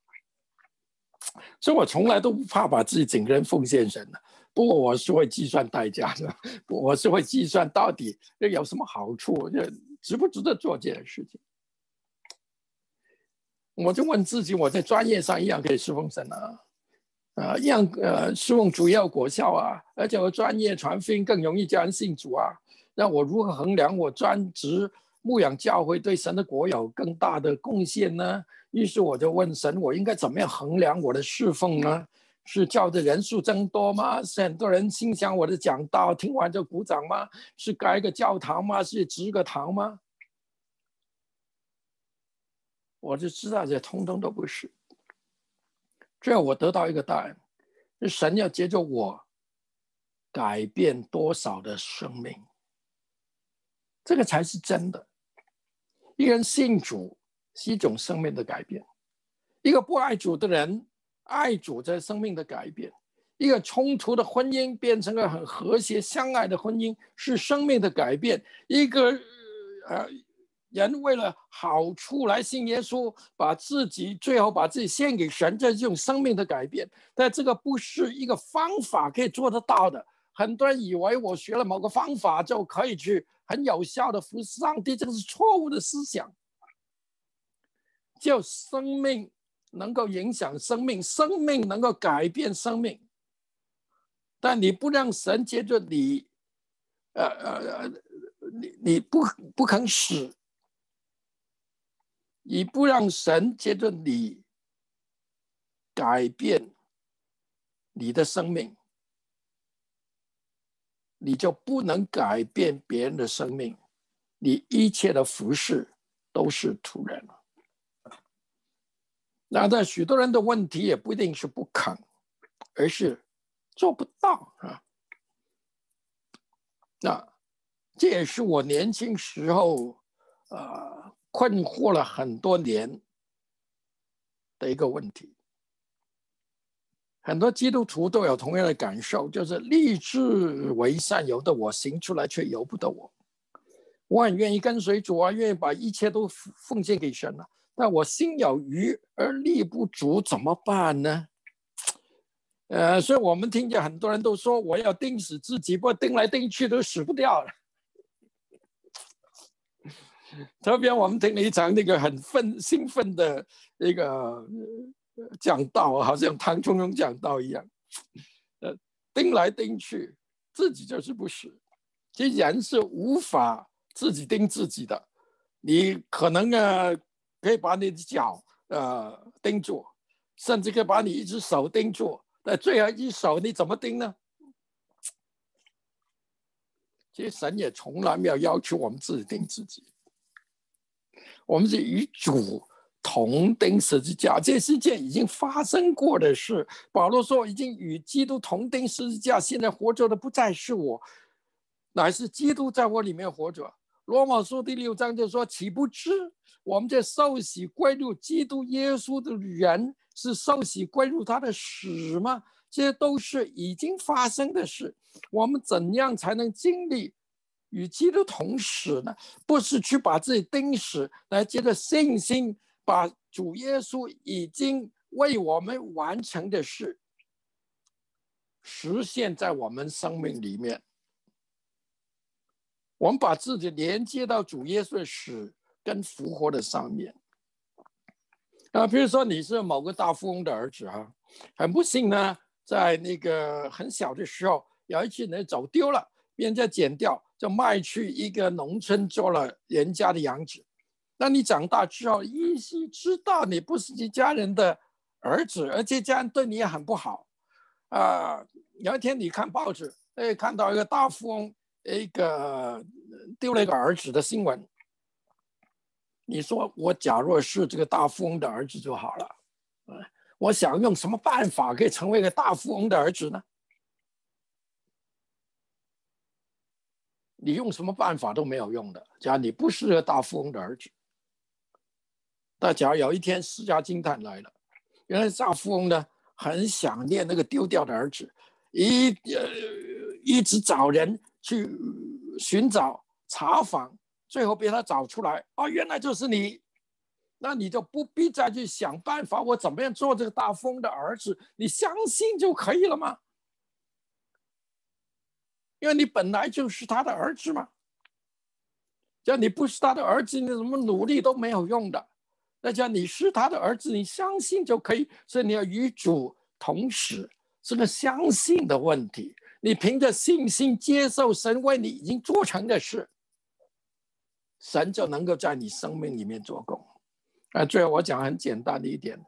所以我从来都不怕把自己整个人奉献神的。不过我是会计算代价的，我是会计算到底有什么好处，值不值得做这件事情。我就问自己，我在专业上一样可以侍奉神一样侍奉主要果效而且我专业传福音更容易叫人信主那我如何衡量我专职牧养教会对神的国有更大的贡献呢？于是我就问神，我应该怎么样衡量我的侍奉呢？是教的人数增多吗？是很多人欣赏我的讲道，听完就鼓掌吗？是盖个教堂吗？是植个堂吗？我就知道这通通都不是。最后我得到一个答案，是神要借着我改变多少的生命，这个才是真的。一个人信主是一种生命的改变，一个不爱主的人爱主在生命的改变，一个冲突的婚姻变成了很和谐相爱的婚姻是生命的改变，一个人为了好处来信耶稣，最后把自己献给神，这是一种生命的改变。但这个不是一个方法可以做得到的。很多人以为我学了某个方法就可以去很有效的服侍上帝，这个是错误的思想。只有生命能够影响生命，生命能够改变生命。但你不让神接着你，你不肯死，你不让神接着你改变你的生命，你就不能改变别人的生命，你一切的服事都是徒然了。那在许多人的问题也不一定是不肯，而是做不到那这也是我年轻时候困惑了很多年的一个问题。很多基督徒都有同样的感受，就是立志为善，由得我行出来，却由不得我。我很愿意跟随主愿意把一切都奉献给神但我心有余而力不足，怎么办呢？所以我们听见很多人都说我要钉死自己，不过钉来钉去都死不掉了。特别我们听了一场那个很兴奋的一个讲道，好像唐崇荣讲道一样，钉来钉去，自己就是不死。其实人是无法自己钉自己的，你可能可以把你的脚钉住，甚至可以把你一只手钉住，但最后一手你怎么钉呢？其实神也从来没有要求我们自己钉自己，我们是与主同钉十字架，这是件已经发生过的事。保罗说已经与基督同钉十字架，现在活着的不再是我，乃是基督在我里面活着。罗马书第6章就说，岂不知我们这受洗归入基督耶稣的人，是受洗归入他的死吗？这些都是已经发生的事，我们怎样才能经历与基督同死呢？不是去把自己钉死，来借着信心把主耶稣已经为我们完成的事实现在我们生命里面。我们把自己连接到主耶稣的死跟复活的上面。比如说你是某个大富翁的儿子很不幸呢，在那个很小的时候，有一群人走丢了，被人家捡掉，就卖去一个农村做了人家的养子。那你长大之后，依稀知道你不是这家人的儿子，而且家人对你也很不好。有一天你看报纸，看到一个大富翁丢了一个儿子的新闻。你说我假若是这个大富翁的儿子就好了，我想用什么办法可以成为一个大富翁的儿子呢？你用什么办法都没有用的，假如你不是个大富翁的儿子。但假如有一天私家侦探来了，原来大富翁呢很想念那个丢掉的儿子，一直找人去寻找查访，最后被他找出来，原来就是你。那你就不必再去想办法，我怎么样做这个大富翁的儿子，你相信就可以了吗？因为你本来就是他的儿子嘛。只要你不是他的儿子，你怎么努力都没有用的。那叫你是他的儿子，你相信就可以。所以你要与主同死，是个相信的问题。你凭着信心接受神为你已经做成的事，神就能够在你生命里面做工。最后我讲很简单的一点，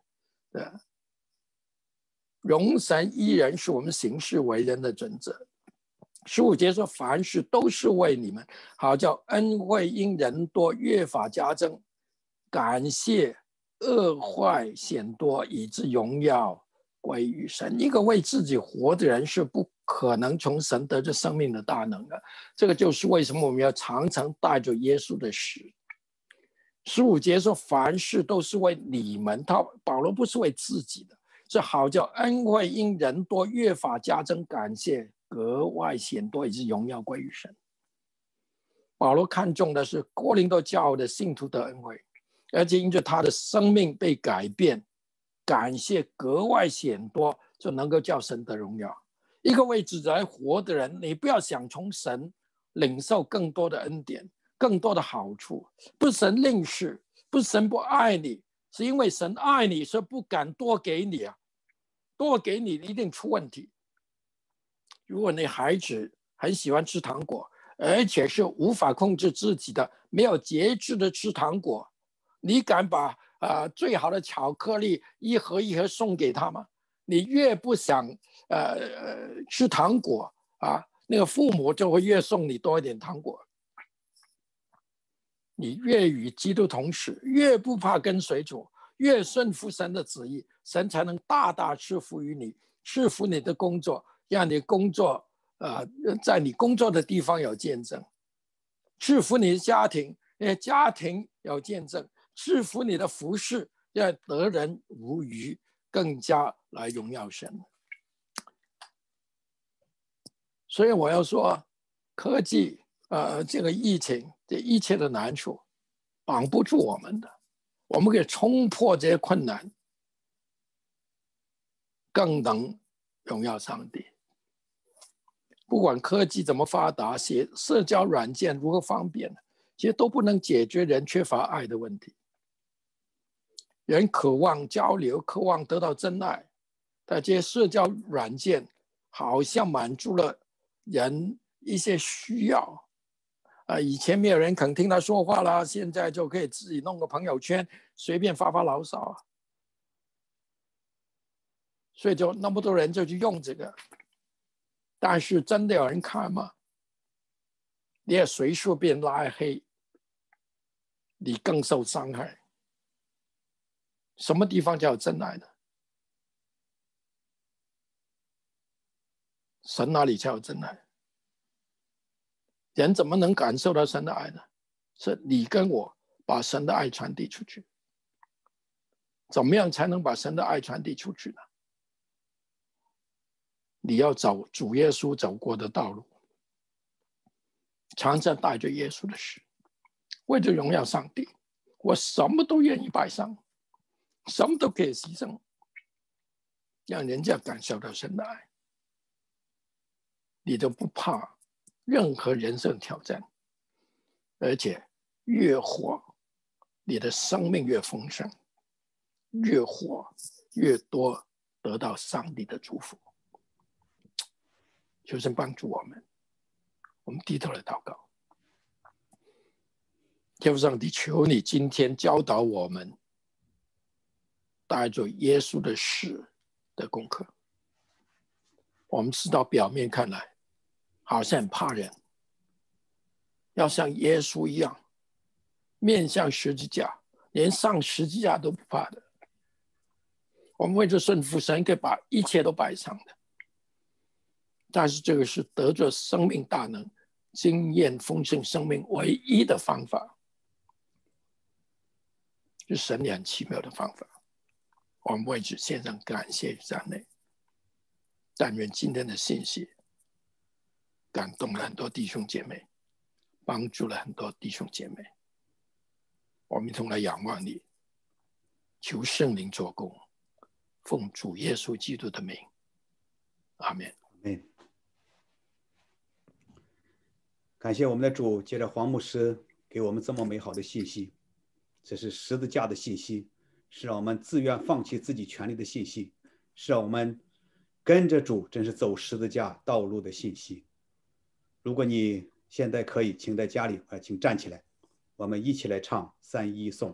容神一人是我们行事为人的准则。15节说，凡事都是为你们好，叫恩惠因人多，越发加增，感谢恶坏显多，以致荣耀归于神。一个为自己活的人是不可能从神得着生命的大能的。这个就是为什么我们要常常带着耶稣的死。15节说，凡事都是为你们，保罗不是为自己的，是好叫恩惠因人多，越发加增，感谢格外显多，以致荣耀归于神。保罗看重的是哥林多教会的信徒的恩惠，而且因着他的生命被改变，感谢格外显多，就能够叫神的荣耀。一个为自己而活的人，你不要想从神领受更多的恩典，更多的好处，不是神吝啬，不是神不爱你，是因为神爱你，所以不敢多给你多给你一定出问题。如果你孩子很喜欢吃糖果，而且是无法控制自己的，没有节制的吃糖果，你敢把最好的巧克力一盒一盒送给他吗？你越不想吃糖果那个父母就会越送你多一点糖果。你越与基督同死，越不怕跟随主，越顺服神的旨意，神才能大大赐福于你，赐福你的工作，让你工作在你工作的地方有见证，赐福你的家庭，家庭有见证，赐福你的服事，要得人无余，更加来荣耀神。所以我要说，科技这个疫情，这一切的难处绑不住我们的，我们可以冲破这些困难，更能荣耀上帝。不管科技怎么发达，社交软件如何方便，其实都不能解决人缺乏爱的问题。人渴望交流，渴望得到真爱，但这些社交软件好像满足了人一些需要以前没有人肯听他说话啦，现在就可以自己弄个朋友圈，随便发发牢骚啊。所以就那么多人就去用这个，但是真的有人看吗？你也随处被拉黑，你更受伤害。什么地方叫有真爱呢？神哪里才有真爱？人怎么能感受到神的爱呢？是你跟我把神的爱传递出去。怎么样才能把神的爱传递出去呢？你要走主耶稣走过的道路，常常带着耶稣的事，为着荣耀上帝，我什么都愿意摆上，什么都可以牺牲，让人家感受到神的爱，你都不怕任何人生挑战，而且越活，你的生命越丰盛，越活越多得到上帝的祝福。求神帮助我们，我们低头来祷告。天父上帝，求你今天教导我们带着耶稣的事的功课。我们知道表面看来好像很怕人，要像耶稣一样面向十字架，连上十字架都不怕的。我们为着顺服神，可以把一切都摆上的。但是这个是得着生命大能、经验丰盛生命唯一的方法，是神很奇妙的方法。我们为此献上感谢与赞美。但愿今天的信息感动了很多弟兄姐妹，帮助了很多弟兄姐妹。我们一同来仰望你，求圣灵做工，奉主耶稣基督的名，阿们。 感谢我们的主，借着黄牧师给我们这么美好的信息，这是十字架的信息，是让我们自愿放弃自己权利的信息，是让我们跟着主真是走十字架道路的信息。如果你现在可以，请在家里请站起来，我们一起来唱3-1颂。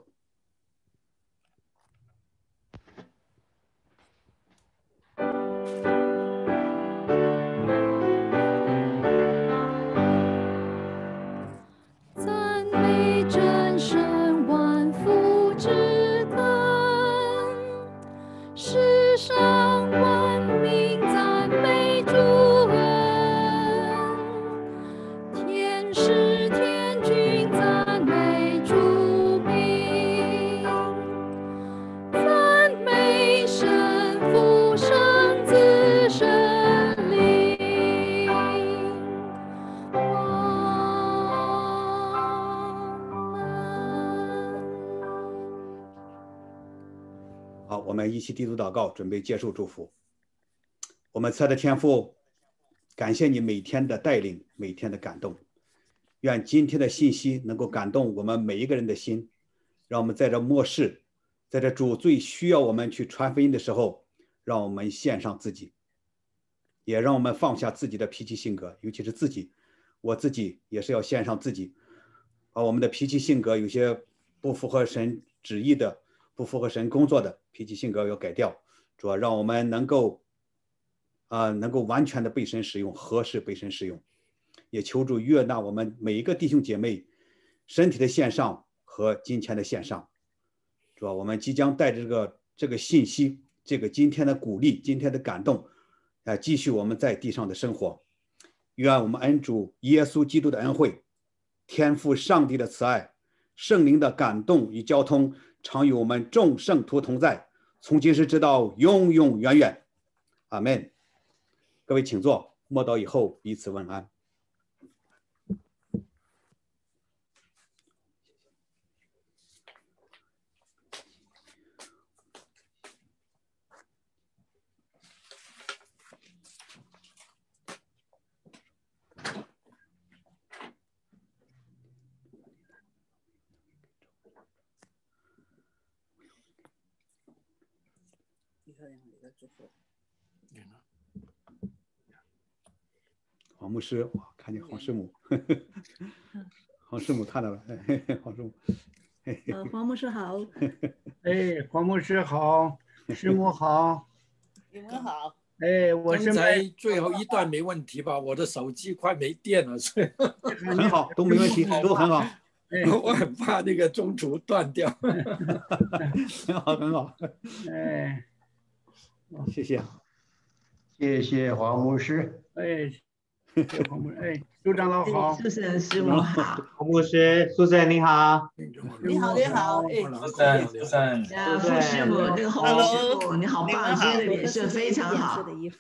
我们一起低头祷告，准备接受祝福。我们慈爱的天父，感谢你每天的带领，每天的感动。愿今天的信息能够感动我们每一个人的心，让我们在这末世，在这主最需要我们去传福音的时候，让我们献上自己，也让我们放下自己的脾气性格，尤其是我自己也是要献上自己，把我们的脾气性格有些不符合神旨意的，不符合神工作的脾气性格要改掉，主要让我们能够完全的被神使用，合适被神使用。也求主悦纳我们每一个弟兄姐妹身体的献上和金钱的献上。主要我们即将带着这个信息，这个今天的鼓励，今天的感动，继续我们在地上的生活。愿我们恩主耶稣基督的恩惠，天父上帝的慈爱，圣灵的感动与交通，常与我们众圣徒同在，从今时直到永永远远。阿们。各位请坐，默祷以后彼此问安。王牧师，我看看见黄师母，黄师母看到了，黄师母。 黄牧师好。 哎，黄牧师好，师母好， 你们好。 哎，我是刚才最后一段没问题吧？我的手机快没电了，所以很好，都没问题，都很好。 我很怕那个中途断掉。 很好，很好。 哎， 谢谢， 谢谢黄牧师。 哎，谢谢黄牧师，哎，组长老好， 苏珊师母好， 黄牧师，苏珊你好。 你好，你好，哎， 苏珊， 副师母，那个红师母，你好棒，今天的脸色非常好。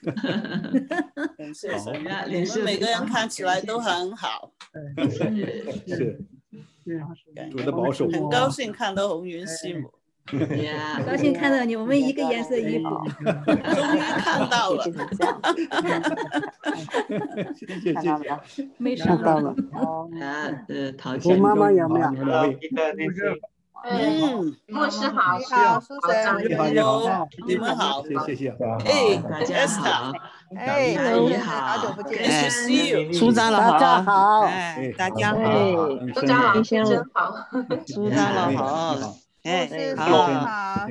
谢谢，你们每个人看起来都很好。 是，主的保守。 很高兴看到红云师母。 高兴看到你，我们一个颜色衣服， 终于看到了。 谢谢， 没事到了。 陶我妈妈有没有？ 牧师好，苏珊， 你好， 你们好， 谢谢。 哎， 大家好， 哎， 你好， 好久不见， 组长老大家好， 哎，大家好， 组长老真好， 组长老好。哎，好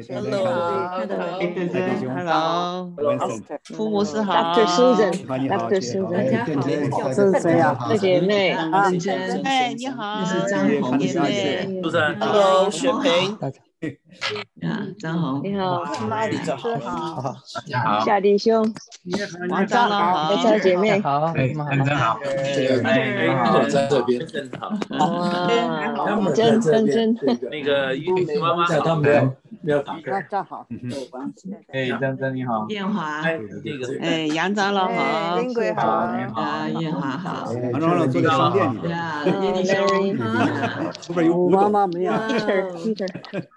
，Hello， 父母是好 ，Dr. Susan，Dr. 这是谁呀？ 这姐妹啊， 哎，你好， 这是张红姐妹 ，Hello，雪萍， 张红， 你好， 哪里走？ 好， 夏弟兄， 王长老好， 赵姐妹， 好，真好， 我在这边， 哇，真， 那个玉萍妈妈好， 他没有打开。 大家好， 哎，珍你好， 艳华， 哎，杨长老好， 林贵好， 艳华好， 杨长老坐在商店里边， 叶弟兄， 后边有古董。 妈妈没有 Peter，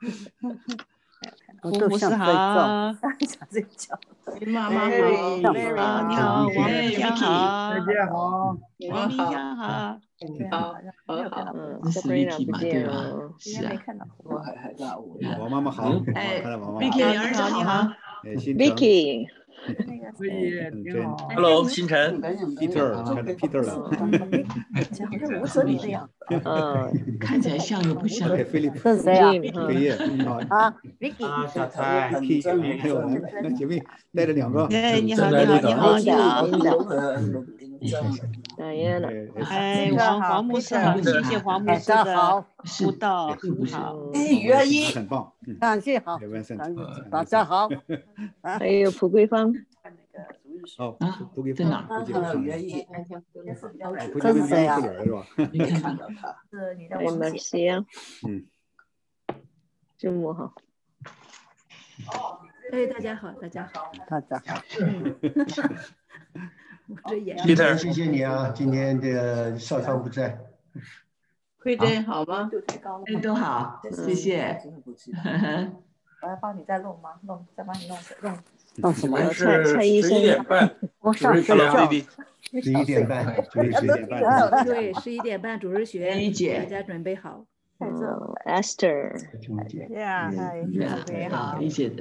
我都想睡觉。 想睡觉。 妈妈好， 你好，王明大好， 家好， 王明好， 这是 Vicky 嘛，对吧？是啊， 王妈妈好， 哎看到王妈妈。 ，Vicky 你儿子好， 新城 Vicky， 所以挺好。 Hello，星辰 ，Peter，看着 Peter 了。 好像无所理的样子。 看起来像又不像。 菲利普， 这是谁呀？ 飞叶，你好。 啊 ，Vicky， 小蔡 P，还有那姐妹带着两个。 哎，你好，你好， Diana， 哎，黄牧师好，谢谢黄牧师的辅导，好，哎，于阿姨， 很棒， 感谢好，大家好。 还有蒲桂芳， 哦，不给在哪？ 这是谁呀？ 是吧？ 没看到他。 还有 Marcia，师母好。 哎，大家好，大家好， 大家好。 我这眼 ，Peter， 谢谢你啊，今天这个少康不在。 慧珍好吗？哎，都好，谢谢。 我要帮你再弄吗？再帮你弄。 弄什么？ 蔡医生， 11点半， 我想睡觉。 11点半，主日学。 对，11点半主日学，大家准备好。 Esther， 呀，嗨， 好，一姐，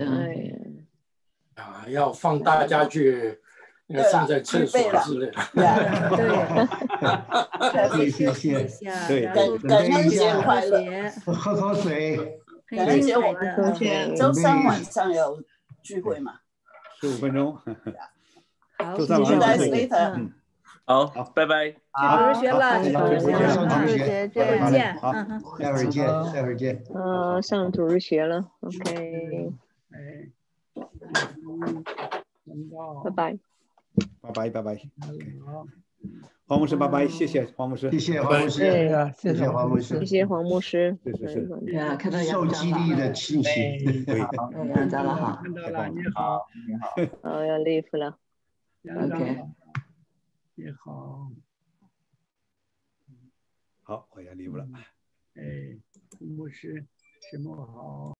要放大家去上在厕所之类的。 对， 谢谢。 对， 感恩节快乐， 喝口水。 感恩节我们昨天周三晚上有聚会嘛 ，15分钟。 好， 周三晚上聚会。 好，拜拜。 主日学了， 主日学见， 待会儿见，待会儿见。 上主日学了 ，OK，拜拜， 拜拜。黄牧师，拜拜，谢谢黄牧师， 谢谢黄牧师，谢谢黄牧师， 谢谢黄牧师， 是， 看到受激励的信息， 杨长老好， 看到了，你好， 要 leave 了 ，OK， 你好， 好，我要 leave 了， 哎，牧师，师母好。